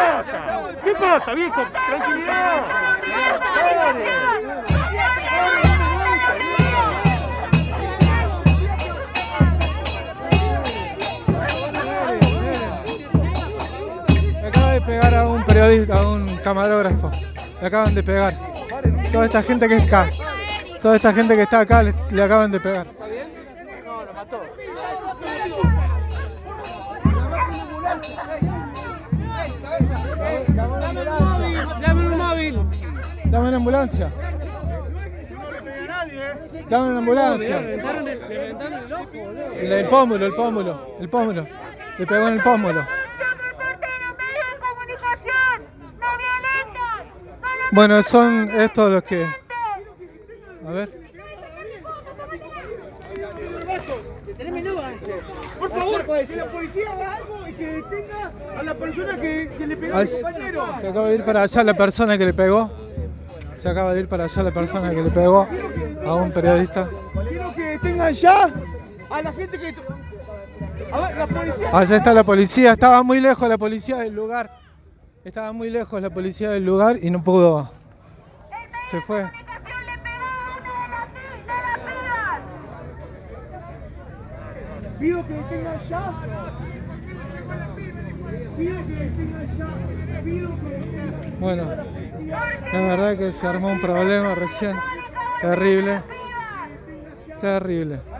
pasa? ¿Qué pasa, viejo? Tranquilidad. Me acaba de pegar a un periodista, a un camarógrafo. Le acaban de pegar. Toda esta gente que está acá. Toda esta gente que está acá le acaban de pegar. ¿Está bien? No, lo mató. Llamen un móvil. Llamen una ambulancia. Llamen una ambulancia. Le reventaron el ojo, boludo. El pómulo. Le pegó en el pómulo. Bueno, son estos los que... A ver. Por favor, que la policía haga algo y que detenga a la persona que le pegó al compañero. Se acaba de ir para allá la persona que le pegó. Se acaba de ir para allá la persona que le pegó a un periodista. Quiero que detengan ya a la gente que... A ver, la policía... Allá está la policía. Estaba muy lejos la policía del lugar. Estaba muy lejos la policía del lugar y no pudo. Se fue. Pido que detengan ya. Pido que detengan ya. Pido que detengan. Bueno, la verdad que se armó un problema recién. Terrible. Terrible.